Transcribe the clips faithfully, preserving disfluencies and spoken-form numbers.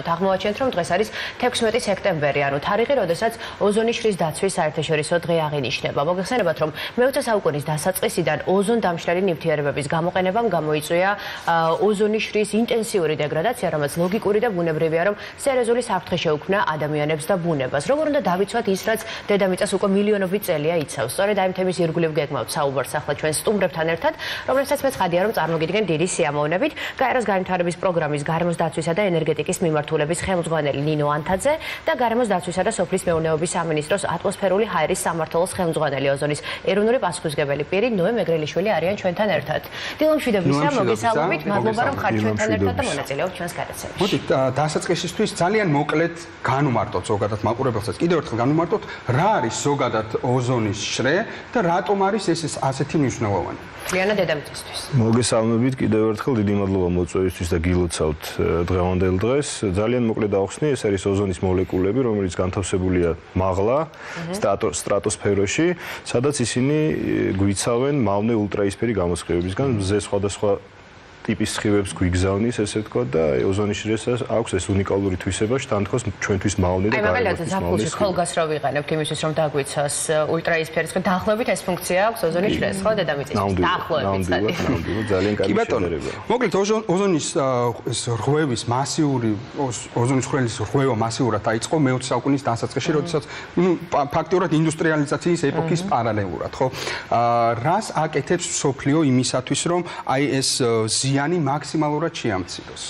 აღმოაჩენთ, რომ დღეს არის თექვსმეტი სექტემბერი, ანუ თარიღი, როდესაც ოზონის შრის დაცვის საერთაშორისო დღე აღინიშნება. მოგეხსენებათ, რომ მეოცე საუკუნის დასაწყისიდან ოზონ-დამშრალი ნივთიერებების გამოყენებამ გამოიწვია ოზონის შრის ინტენსიური დეგრადაცია, რომელიც ლოგიკური და ბუნებრივია, რომ სერიოზული საფრთხე შეუქმნა ადამიანებს და ბუნებას. როგორ უნდა დავიცვათ ის, რაც დედამიწას უკვე მილიონობით წელია იცავს. სწორედ აი თემის ირგვლივ გეგმავთ საუბარს ახლა ჩვენ სტუმრებთან ერთად, რომლებსაც მეც ხადია, რომ წარმოგიდგენ დიდი სიამოვნებით. გაეროს განვითარების პროგრამის გარემოს დაცვისა და ენერგეტიკის მიმართულების ხელმძღვანელი ნინო ანტაძე და გარემოს დაცვისა და სოფლის მეურნეობის სამინისტროს ატმოსფერული ჰაერის სამმართველოს ხელმძღვანელი ოზონის ეროვნული პასუხისმგებელი პირი ნოე მეგრელიშვილი არიან ჩვენთან ერთად. დილომშვიდობისა, მოგესალმებით, მადლობა რომ ხართ ჩვენთან ერთად და მონაწილეობთ ჩვენს გადაცემაში. მოდით დასაწყისისთვის ძალიან მოკლედ განვმარტოთ ზოგადად მაყურებელსაც. კიდევ ერთხელ განვმარტოთ, რა არის ზოგადად ოზონის შრე და რატომ არის ეს ასეთი მნიშვნელოვანი. ძალიანად დედამიწისთვის. მოგესალმებით კიდევ ერთხელ, დიდი მადლობა მოწვევისთვის და გილოცავთ დღევანდელ დღეს. ძალიან მოკლედ ავხსნი, ეს არის ოზონის მოლეკულები, რომელიც განთავსებულია მაღლა სტრატოსფეროში, სადაც ისინი გვიცავენ მავნე ულტრაისფერი გამოსხივებისგან, მზე სხვადასხვა ტიპის სხივებს გვიგზავნის, ესე ვთქვათ, და ოზონის შრესაც აქვს ეს უნიკალური თვისება, შთანთქოს ჩვენთვის მავნე და გარემოს ზაფხულში ხოლგას რო ვიყენებთ იმისთვის, რომ დაგვიცას ულტრაისფერის, დაახლოებით ეს ფუნქცია აქვს ოზონის შრეს, ხო, დედამიწისთვის. დაახლოებით. ნამდვილად, ძალიან კარგი შეფერება. მოკლედ ოზონის ეს რღვევის მასიური ოზონის ხრელის რღვევა მასიურად დაიწყო მეოცე საუკუნის დასაწყისში, როდესაც ნუ ფაქტიურად ინდუსტრიალიზაციის ეპოქის პარალელურად, ხო? რას აკეთებს მსოფლიო იმისათვის, რომ აი ეს ზიანი მაქსიმალურად შეამციროს.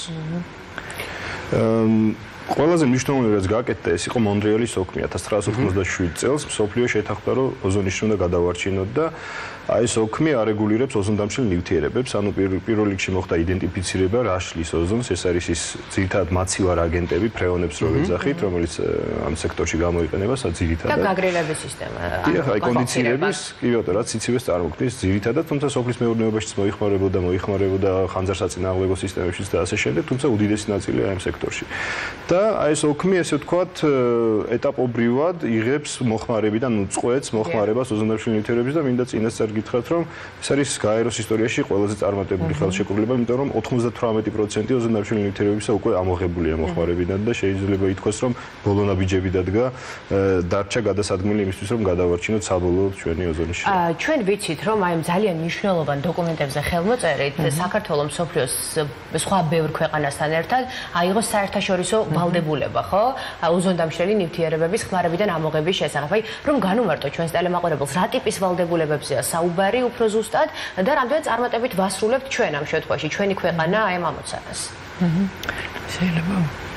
ყველაზე მნიშვნელოვანი რაც გააკეთა ეს იყო მონრეალის ოქმი ათას ცხრაასი ოცდაშვიდ წელს მსოფლიო შეთანხმდა რომ ოზონის შრე უნდა გადავარჩინოთ და აი ეს ოქმი არეგულირებს ოზონ-დამშრალ ნივთიერებებს, ანუ პირველ რიგში მოხდა იდენტიფიცირება რა შლის ოზონს, ეს არის ის ძირითადად მაცივარ აგენტები, ფრეონებს რო ვეძახით, რომელიც ამ სექტორში გამოიყენება საძირითადად. და გაგრილების სისტემა. აი კონდიციონერების, კი ბატონო, რაც სიცივეს წარმოქმნის ძირითადად, თუმცა სოფლის მეურნეობაშიც მოიხმარებოდა, მოიხმარებოდა ხანძარსაწინააღმდეგო სისტემებშიც და ასე შემდეგ, თუმცა უდიდესი ნაწილია ამ სექტორში. და აი ეს ოქმი, ესე ვთქვათ, ეტაპობრივად იღებს მოხმარებიდან უწყვეტს მოხმარებას ოზონ-დამშრალი ნივთიერების და მინდა წინასწარ გითხრათ, რომ ეს არის გაეროს ისტორიაში ყველაზე წარმატებული ხელშეკრულება, იმიტომ რომ ოცდათვრამეტი პროცენტი ოზონ-დამშრალი ნივთიერებისა უკვე ამოღებულია მოხმარებიდან და შეიძლება ითქვას, რომ ბოლო ნაბიჯები დადგა, დარჩა გადასადგმელი იმისთვის, რომ გადავარჩინოთ საბოლოოდ ჩვენი ოზონის შრე. ჩვენ ვიცით, რომ აი ძალიან მნიშვნელოვან დოკუმენტებზე ხელმოწერით საქართველოს მსოფლიოს სხვა ბევრ ქვეყანასთან ერთად აიღო საერთაშორისო ვალდებულება, ხო? ოზონ-დამშრალი ნივთიერებების ხმარებიდან ამოღების შესახებ. აი რომ განვმარტოთ ჩვენს ტელემაყურებელს, რა ტიპის ვალდებულებებზეა საუბარი უფრო ზუსტად და რამდენად წარმატებით ვასრულებთ ჩვენ ამ შემთხვევაში ჩვენი ქვეყანა აი ამ ამოცანას. შეიძლება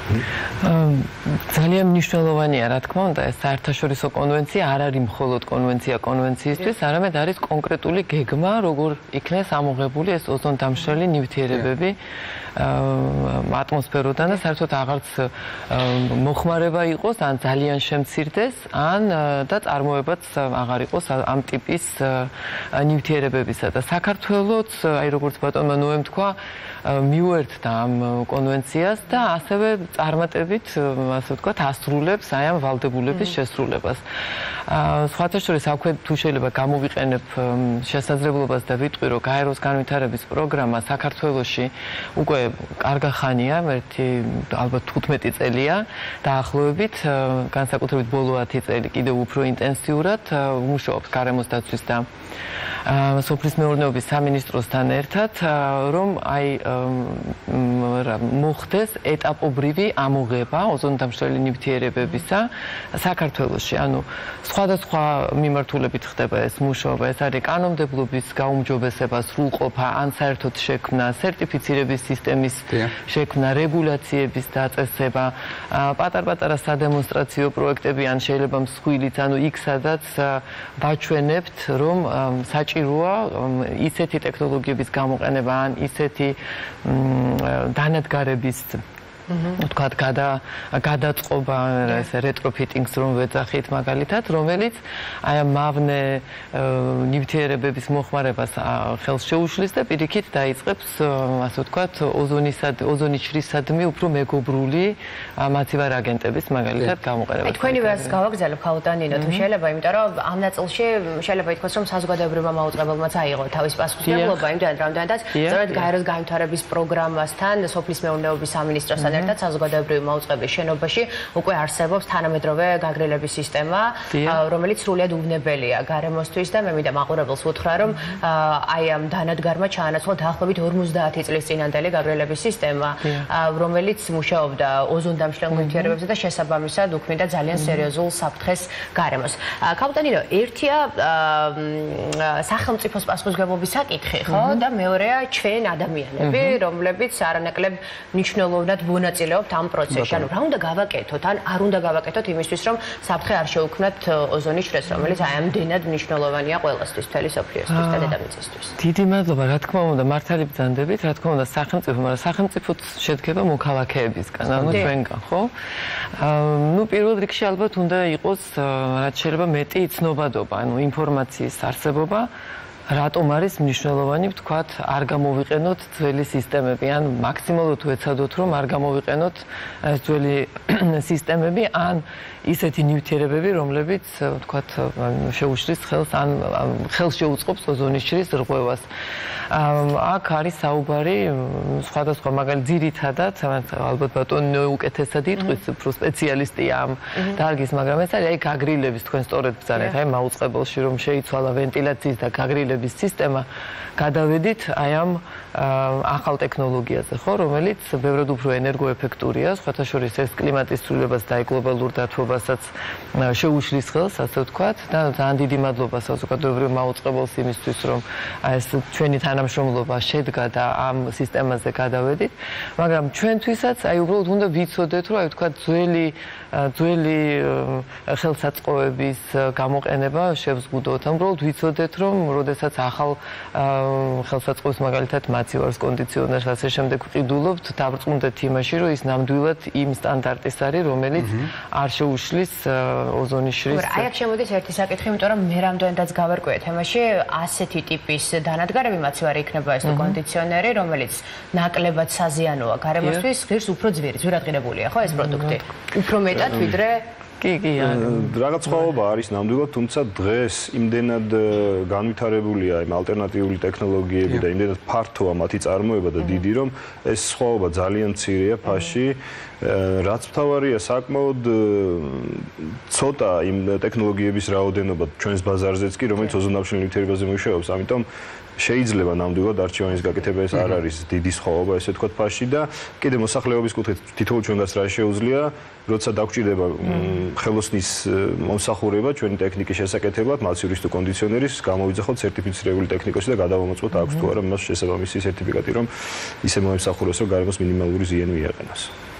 ძალიან მნიშვნელოვანია, რა თქმა უნდა, ეს საერთაშორისო კონვენცია არ არის მხოლოდ კონვენცია კონვენციისთვის, არამედ არის კონკრეტული გეგმა, როგორ იქნეს ამოღებული ეს ოზონ-დამშრალი ნივთიერებები ატმოსფეროდან და საერთოდ აღარც მოხმარება იყოს, ან ძალიან შემცირდეს, ან და წარმოებაც აღარ იყოს ამ ტიპის ნივთიერებებისა და საქართველოც, აი როგორც ბატონმა ნოემ თქვა, მიუერთდა ამ კონვენციას და ასევე წარმატებით, ასე ვთქვათ, ასრულებს აი ამ ვალდებულების შესრულებას. სხვათა შორის აქვე თუ შეიძლება გამოვიყენებ შესაძლებლობას და ვიტყვი, რომ გაეროს განვითარების პროგრამა საქართველოში უკვე კარგა ხანია, ერთი ალბათ თხუთმეტი წელია დაახლოებით, განსაკუთრებით ბოლო ათი წელი კიდევ უფრო ინტენსიურად მუშაობს გარემოს დაცვის და სოფლის მეურნეობის სამინისტროსთან ერთად, რომ აი მოხდეს ეტაპობრივი ამოღება ოზონ-დამშრალი ნივთიერებებისა საქართველოში. ანუ სხვადასხვა მიმართულებით ხდება ეს მუშაობა, ეს არის კანონმდებლობის გაუმჯობესება, სრულყოფა, ან საერთოდ შექმნა, სერტიფიცირების სისტემის შექმნა, რეგულაციების დაწესება, პატარ-პატარა სადემონსტრაციო პროექტები, ან შეიძლება მსხვილიც, ანუ იქ სადაც ვაჩვენებთ, რომ საჭიროა ისეთი ტექნოლოგიების გამოყენება, ან ისეთი დანადგარების ვთქვათ, გადაწყობა, ესე რეტროფიტინგს რომ ვეძახით მაგალითად, რომელიც აი ამ მავნე ნივთიერებების მოხმარებას ხელს შეუშლის და პირიქით დაიწყებს, ასე ვთქვათ, ოზონის შრისადმი უფრო მეგობრული მაცივარ აგენტების მაგალითად გამოყენებას. თქვენი ვერს გავაგზავნებ ხალხთან ნინო, თუ შეიძლება, იმიტომ რომ ამ ნაწილში შეიძლება ითქვას, რომ საზოგადოებრივმა მაუწყებელმაც აიღო თავის პასუხისმგებლობა, იმდენად რამდენადაც სწორედ გაეროს განვითარების პროგრამასთან, სოფლის მეურნეობის სამინისტროსთან მასთან ერთად საზოგადოებრივი მაუწყებლის შენობაში უკვე არსებობს თანამედროვე გაგრილების სისტემა, რომელიც სრულიად უვნებელია გარემოსთვის და მე მინდა მაყურებელს უთხრა, რომ აი ამ დანადგარმა ჩაანაცვლა დაახლოებით ორმოცდაათი წლის წინანდელი გაგრილების სისტემა, რომელიც მუშაობდა ოზონდამშრალ ნივთიერებებზე და შესაბამისად უქმნიდა ძალიან სერიოზულ საფრთხეს გარემოს. კაპიტანი ნინო, ერთია სახელმწიფოს პასუხისმგებლობის საკითხი, ხო? და მეორეა ჩვენ ადამიანები, რომლებიც არანაკლებ მნიშვნელოვნად მონაწილეობთ ამ პროცესში. ანუ რა უნდა გავაკეთოთ, ან არ უნდა გავაკეთოთ იმისთვის, რომ საფრთხე არ შეუქმნათ ოზონის შრეს, რომელიც აი ამდენად მნიშვნელოვანია ყველასთვის, მთელი მსოფლიოსთვის და დედამიწისთვის. დიდი მადლობა, რა თქმა უნდა, მართალი ბრძანდებით, რა თქმა უნდა, სახელმწიფო, მაგრამ სახელმწიფოც შედგება მოქალაქეებისგან, ანუ ჩვენგან, ხო? ნუ პირველ რიგში ალბათ უნდა იყოს რაც შეიძლება მეტი ცნობადობა, ანუ ინფორმაციის არსებობა. რატომ არის მნიშვნელოვანი, ვთქვათ, არ გამოვიყენოთ ძველი სისტემები, ან მაქსიმალურად ვეცადოთ, რომ არ გამოვიყენოთ ძველი სისტემები, ან ისეთი ნივთიერებები, რომლებიც, ვთქვათ, შეუშლის ხელს, ან ხელს შეუწყობს ოზონის შრის რღვევას. აქ არის საუბარი სხვადასხვა, მაგალითად, ძირითადად, ალბათ ბატონი უკეთესად იტყვის, უფრო სპეციალისტია ამ დარგის, მაგრამ ეს არის აი გაგრილების, თქვენ სწორედ ბრძანეთ, აი მაუწყებელში რომ შეიცვალა ვენტილაციის და გაგრილების სისტემა, გადავედით აი ამ ახალ ტექნოლოგიაზე, ხო, რომელიც ბევრად უფრო ენერგოეფექტურია, სხვათა შორის ეს კლიმატის ცვლილებას და გლობალურ დათბობასაც შეუშლის ხელს, ასე ვთქვათ, და ძალიან დიდი მადლობა საზოგადოებრივ მაუწყებელს იმისთვის, რომ ეს ჩვენი თანამშრომლობა შედგა და ამ სისტემაზე გადავედით, მაგრამ ჩვენთვისაც აი უბრალოდ უნდა ვიცოდეთ, რომ აი ვთქვათ, ძველი ძველი ხელსაწყოების გამოყენება შევზღუდოთ. უბრალოდ ვიცოდეთ, რომ როდესაც ახალ ხელსაწყოებს მაგალითად მაცივარს, კონდიციონერს, ასე შემდეგ ვყიდულობთ, დავრწმუნდეთ იმაში, რომ ის ნამდვილად იმ სტანდარტის არის, რომელიც არ შეუშლის ოზონის შრის. აი აქ შემოდის ერთი საკითხი, იმიტომ რომ მე რამდენადაც გავარკვიე თემაში, ასეთი ტიპის დანადგარები მაცივარი იქნება ეს თუ კონდიციონერი, რომელიც ნაკლებად საზიანოა გარემოსთვის, ღირს უფრო ძვირი, ძვირადღირებულია, ხო ეს პროდუქტი? უფრო მეტად ვიდრე კი, კი, რაღაც სხვაობა არის ნამდვილად, თუმცა დღეს იმდენად განვითარებულია იმ ალტერნატიული ტექნოლოგიები და იმდენად ფართოა მათი წარმოება და დიდი, რომ ეს სხვაობა ძალიან მცირეა ფასში. რაც მთავარია, საკმაოდ ცოტა იმ ტექნოლოგიების რაოდენობა ჩვენს ბაზარზეც კი, რომელიც ოზონდამშრალ ნივთიერებაზე მუშაობს, ამიტომ შეიძლება ნამდვილად არჩევანის გაკეთება ეს არ არის დიდი სხვაობა, ესე ვთქვათ, ფასში და კიდე მოსახლეობის კუთხით თითოეულ ჩვენგანს რა შეუძლია, როცა დაგვჭირდება ხელოსნის მომსახურება ჩვენი ტექნიკის შესაკეთებლად, მაცივრის თუ კონდიციონერის, გამოვიძახოთ სერტიფიცირებული ტექნიკოსი და გადავამოწმოთ აქვს თუ არა მას შესაბამისი სერტიფიკატი, რომ ისე მოემსახუროს, რომ გარემოს მინიმალური ზიანი მიაყენოს.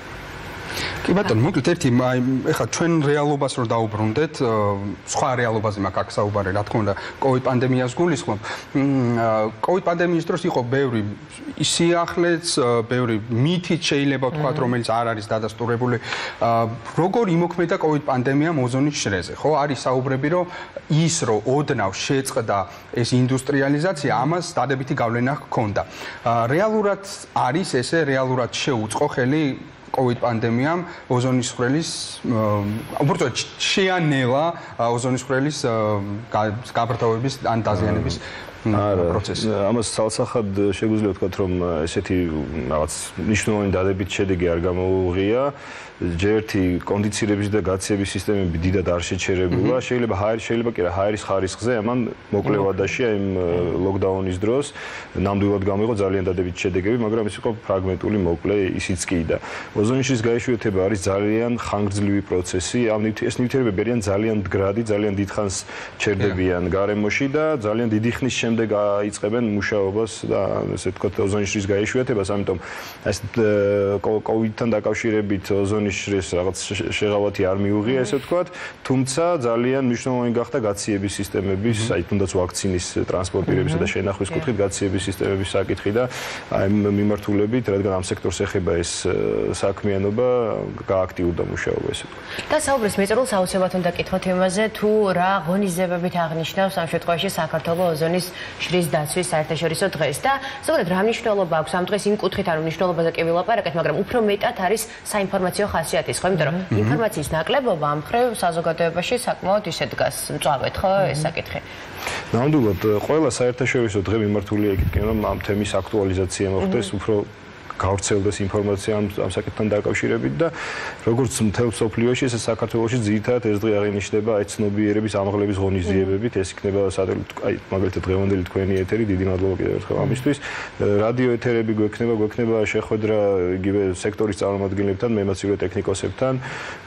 კი ბატონო, მოკლედ ერთი ეხლა ჩვენ რეალობას რო დაუბრუნდეთ, სხვა რეალობაზე მაქვს აქ საუბარი, რა თქმა უნდა, კოვიდ პანდემიას გულისხმობ. კოვიდ პანდემიის დროს იყო ბევრი სიახლეც, ბევრი მითით შეიძლება ვთქვათ, რომელიც არ არის დადასტურებული. როგორ იმოქმედა კოვიდ პანდემიამ ოზონის შრეზე, ხო? არის საუბრები, რომ ის რო ოდნავ შეწყდა ეს ინდუსტრიალიზაცია, ამას დადებითი გავლენა ჰქონდა. რეალურად არის ესე, რეალურად შეუწყო ხელი კოვიდ პანდემიამ ოზონის ხვრელის უბრალოდ შეანელა ოზონის ხვრელის გაბრძოლების ან დაზიანების პროცესი. ამას ცალსახად შეგვიძლია ვთქვათ, რომ ესეთი რაღაც მნიშვნელოვანი დადებითი შედეგი არ გამოუღია. ჯერ ერთი კონდიცირების და გაცივების სისტემები დიდად არ შეჩერებულა. შეიძლება ჰაერის, შეიძლება კი რა, ჰაერის ხარისხზე ამან მოკლევადაშია იმ ლოკდაუნის დროს ნამდვილად გამოიღო ძალიან დადებითი შედეგები, მაგრამ ის იყო ფრაგმენტული, მოკლე ისიც კი და ოზონის შრის გაიშვიათება არის ძალიან ხანგრძლივი პროცესი. ამ ეს ნივთიერებები არიან ძალიან მდგრადი, ძალიან დიდხანს ჩერდებიან გარემოში და ძალიან დიდი ხნის შემდეგ აიწყებენ მუშაობას და ესე ვთქვათ, ოზონის შრის გაიშვიათებას, ამიტომ ეს კოვიდთან დაკავშირებით ოზონის შრის რაღაც შეღავათი არ მიუღია, ესე ვთქვათ, თუმცა ძალიან მნიშვნელოვანი გახდა გაციების სისტემების, აი თუნდაც ვაქცინის ტრანსპორტირებისა და შენახვის კუთხით გაციების სისტემების საკითხი და აი მიმართულებით, რადგან ამ სექტორს ეხება ეს საქმიანობა, გააქტიურდა მუშაობა, ესე ვთქვათ. და საუბრობს მეწერულს აუცილებლად უნდა კითხოთ იმაზე, თუ რა ღონისძიებებით აღნიშნავს ამ შემთხვევაში საქართველოს ოზონის შრის დაცვის საერთაშორისო დღეს და ზოგადად რა მნიშვნელობა აქვს ამ დღეს იმ კუთხით, ანუ მნიშვნელობაზე კი ვილაპარაკეთ, მაგრამ უფრო მეტად არის საინფორმაციო ხასიათის, ხო, იმიტომ რომ ინფორმაციის ნაკლებობა ამ მხრივ საზოგადოებაში საკმაოდ ისე დგას მწვავედ, ხო, ეს საკითხი. ნამდვილად, ყველა საერთაშორისო დღე მიმართულია იქით, რომ ამ თემის აქტუალიზაცია მოხდეს, უფრო გავრცელდეს ინფორმაცია ამ ამ საკითხთან დაკავშირებით და როგორც მთელ მსოფლიოში, ესე საქართველოში ძირითადად ეს დღე აღინიშნება აი ცნობიერების ამაღლების ღონისძიებებით, ეს იქნება აი მაგალითად დღევანდელი თქვენი ეთერი, დიდი მადლობა კიდევ ერთხელ ამისთვის. რადიო ეთერები გვექნება, გვექნება შეხვედრა იგივე სექტორის წარმომადგენლებთან, მემაცილე ტექნიკოსებთან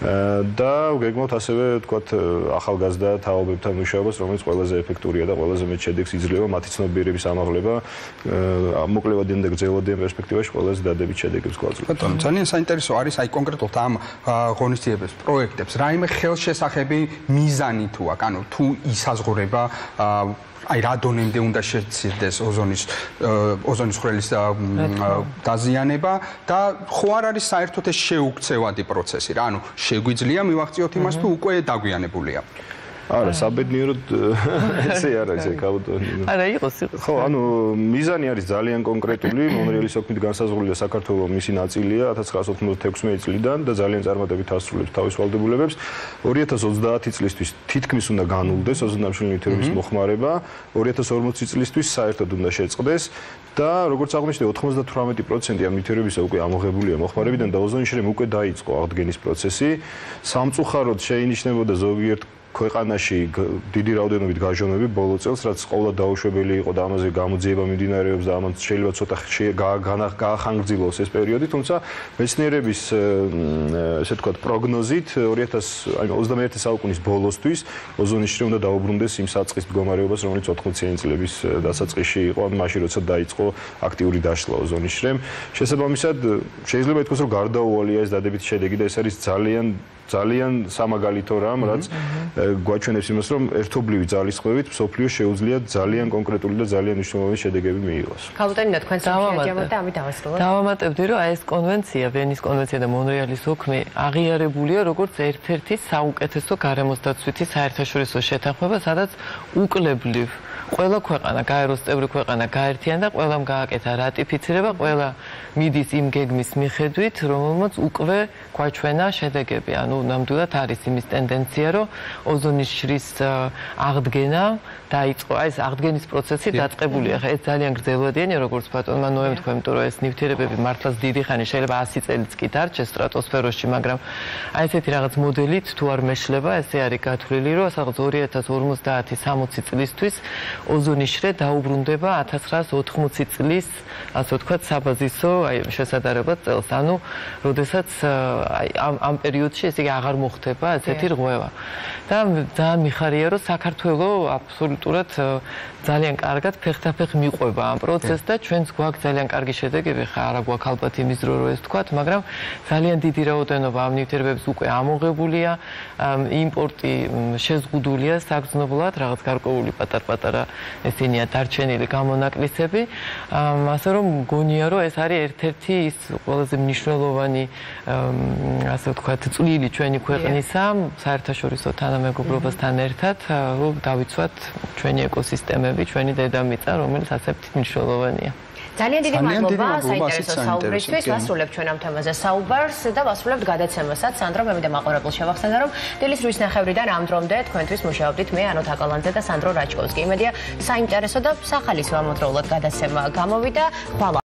და გეგმავთ ასევე თქვათ ახალგაზრდა თაობებთან მუშაობას, რომელიც ყველაზე ეფექტურია და ყველაზე მეტ შედეგს იძლევა მათი ცნობიერების ამაღლება, მოკლევადიან და გრძელვადიან პერსპექტივაში ყველაზე დადებით შედეგებს გვაძლევს. ბატონო, ძალიან საინტერესო არის აი კონკრეტულად ამ ღონისძიებებს, პროექტებს, რაიმე ხელშესახები მიზანი თუ აქვს, ანუ თუ ისაზღვრება აი რა დონემდე უნდა შეცირდეს ოზონის ოზონის ხვრელის დაზიანება და ხო არ არის საერთოდ ეს შეუქცევადი პროცესი რა, ანუ შეგვიძლია მივაღწიოთ იმას თუ უკვე დაგვიანებულია. არა, საბედნიეროდ ესე არ არის კაუტონი. არა, იყოს, იყოს. ხო, ანუ მიზანი არის ძალიან კონკრეტული, მონრეალის ოფისით განსაზღვრულია საქართველოს მისი ნაწილია ათას ცხრაას ოცდაექვსი წლიდან და ძალიან წარმატებით ასრულებს თავის ვალდებულებებს. ორი ათას ოცდაათი წლისთვის თითქმის უნდა განულდეს ოზონდამშრალი ნივთიერების მოხმარება, ორი ათას ორმოცი წლისთვის საერთოდ უნდა შეწყდეს და როგორც აღნიშნე ოთხმოცდათვრამეტი პროცენტი ამ ნივთიერებისა უკვე ამოღებულია მოხმარებიდან და ოზონის შრემ უკვე დაიწყო აღდგენის პროცესი. სამწუხაროდ შეინიშნებოდა ზოგიერთ ქვეყანაში დიდი რაოდენობით გაჟონები ბოლო წელს, რაც ყოველდღე დაუშვებელი იყო და ამაზე გამოძიება მიმდინარეობს და ამან შეიძლება ცოტა გაახანგრძილოს ეს პერიოდი, თუმცა მეცნიერების ესე ვთქვათ პროგნოზით ორი ათას ოცდამეერთე საუკუნის ბოლოსთვის ოზონის შრე უნდა დაუბრუნდეს იმ საწყის მდგომარეობას, რომელიც ოთხმოციანი წლების დასაწყისში იყო, ან მაშინ როცა დაიწყო აქტიური დაშლა ოზონის შრემ. შესაბამისად, შეიძლება ითქვას, რომ გარდაუვალია ეს დადებითი შედეგი და ეს არის ძალიან ძალიან სამაგალითო რამ, რაც გვაჩვენებს იმას, რომ ერთობლივი ძალისხმევით მსოფლიოს შეუძლია ძალიან კონკრეტული და ძალიან მნიშვნელოვანი შედეგები მიიღოს. კაპიტანინო, თქვენ შეაჯამოთ და ამით დავასრულოთ. დავამატებდი, რომ აი ეს კონვენცია, ვენის კონვენცია და მონრეალის ოქმი აღიარებულია როგორც ერთ-ერთი საუკეთესო გარემოსდაცვითი საერთაშორისო შეთანხმება, სადაც უკლებლივ ყველა ქვეყანა, გაეროს წევრი ქვეყანა გაერთიანდა და ყველამ გააკეთა რატიფიცირება, ყველა მიდის იმ გეგმის მიხედვით, რომელმაც უკვე გვაჩვენა შედეგები. ანუ ნამდვილად არის იმის ტენდენცია, რომ ოზონის შრის აღდგენა დაიწყო. აი ეს აღდგენის პროცესი დაწყებულია. ხა ეს ძალიან გრძელვადიანია, როგორც ბატონმა ნოემ თქვა, იმიტომ რომ ეს ნივთიერებები მართლაც დიდი ხანი შეიძლება ასი წელიც კი დარჩეს სტრატოსფეროში, მაგრამ აი ესეთი რაღაც მოდელით თუ არ მეშლება, ესე არის გათვლილი, რომ სადღაც ორი ათას ორმოცდაათი სამოცი წლისთვის ოზონის შრე დაუბრუნდება ათას ცხრაას ოთხმოცი წლის, ასე ვთქვათ, საბაზისო აი შესადარებად წელს. ანუ, როდესაც აი ამ ამ პერიოდში ესე იგი აღარ მოხდება ესეთი რღვევა. და ძალიან მიხარია, რომ საქართველოს აბსოლუტურად ძალიან კარგად ფეხთაფეხ მიყვება ამ პროცესს და ჩვენც გვაქვს ძალიან კარგი შედეგები, ხა არა გვაქვს ალბათ იმის დრო რომ ეს ვთქვათ, მაგრამ ძალიან დიდი რაოდენობა ამ ნივთიერებების უკვე ამოღებულია, იმპორტი შეზღუდულია საგრძნობლად, რაღაც გარკვეული პატარ-პატარა ესენია დარჩენილი გამონაკლისები, ასე რომ მგონია, რომ ეს არის ერთ-ერთი ის ყველაზე მნიშვნელოვანი ასე ვთქვათ, წვლილი ჩვენი ქვეყნისა საერთაშორისო თანამეგობრობასთან ერთად, რომ დავიცვათ ჩვენი ეკოსისტემები, ჩვენი დედამიწა, რომელიც ასეთ მნიშვნელოვანია. ძალიან დიდი მადლობა საინტერესო საუბრისთვის. ვასრულებთ ჩვენ ამ თემაზე საუბარს და ვასრულებთ გადაცემასაც. სანდრო, მე მინდა მაყურებელს შევახსენო, რომ დილის რვის ნახევრიდან ამ დრომდე თქვენთვის მუშაობდით მე, ანო თაკალანძე და სანდრო რაჭკოვსკი. იმედია საინტერესო და სახალისო ამავდროულად გადაცემა გამოვიდა. ხვალ